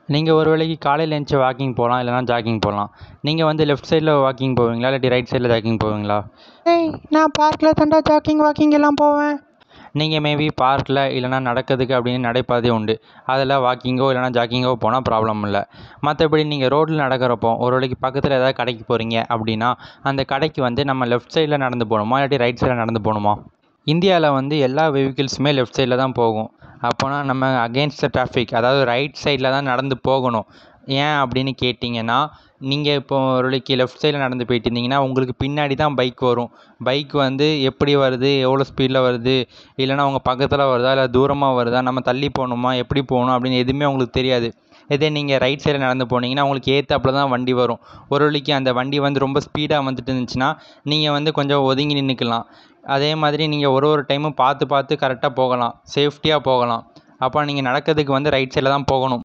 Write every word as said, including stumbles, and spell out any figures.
நீங்கள் ஒரு வேளைக்கு காலையில் எழுந்துச்சி வாக்கிங் போகலாம், இல்லைனா ஜாக்கிங் போகலாம். நீங்கள் வந்து லெஃப்ட் சைடில் வாக்கிங் போவீங்களா, இல்லாட்டி ரைட் சைடில் ஜாக்கிங் போவீங்களா? ஏய் நான் பார்க்கில் தாண்டா ஜாக்கிங் வாக்கிங் எல்லாம் போவேன். நீங்கள் மேபி பார்க்கில் இல்லைனா நடக்கிறதுக்கு அப்படின்னு நடைபாதை உண்டு, அதில் வாக்கிங்கோ இல்லைனா ஜாக்கிங்கோ போனால் ப்ராப்ளம் இல்லை. மற்றபடி நீங்கள் ரோட்டில் நடக்கிறப்போ ஒரு வேளைக்கு பக்கத்தில் ஏதாவது கடைக்கு போகிறீங்க அப்படின்னா அந்த கடைக்கு வந்து நம்ம லெஃப்ட் சைடில் நடந்து போகணுமா, இல்லாட்டி ரைட் சைடில் நடந்து போகணுமா? இந்தியாவில் வந்து எல்லா வெஹிக்கிள்ஸுமே லெஃப்ட் சைடில் தான் போகும். அப்போனா நம்ம அகெயின்ஸ்ட் த டிராஃபிக், அதாவது ரைட் சைடில் தான் நடந்து போகணும். ஏன் அப்படின்னு கேட்டிங்கன்னா, நீங்கள் இப்போ ஒரு வேளைக்கு லெஃப்ட் சைடில் நடந்து போயிட்டு இருந்தீங்கன்னா உங்களுக்கு பின்னாடி தான் பைக் வரும். பைக் வந்து எப்படி வருது, எவ்வளோ ஸ்பீடில் வருது, இல்லைனா உங்கள் பக்கத்தில் வருதா இல்லை தூரமாக வருதா, நம்ம தள்ளி போகணுமா, எப்படி போகணும் அப்படின்னு எதுவுமே உங்களுக்கு தெரியாது. இதே நீங்கள் ரைட் சைடில் நடந்து போனீங்கன்னா உங்களுக்கு ஏற்றாப்புல தான் வண்டி வரும். ஒரு வேளைக்கு அந்த வண்டி வந்து ரொம்ப ஸ்பீடாக வந்துட்டு இருந்துச்சுன்னா நீங்கள் வந்து கொஞ்சம் ஒதுங்கி நின்றுக்கலாம். அதே மாதிரி நீங்கள் ஒரு ஒரு டைமும் பார்த்து பார்த்து கரெக்டாக போகலாம், சேஃப்டியாக போகலாம். அப்போ நீங்கள் நடக்கிறதுக்கு வந்து ரைட் சைடில் தான் போகணும்.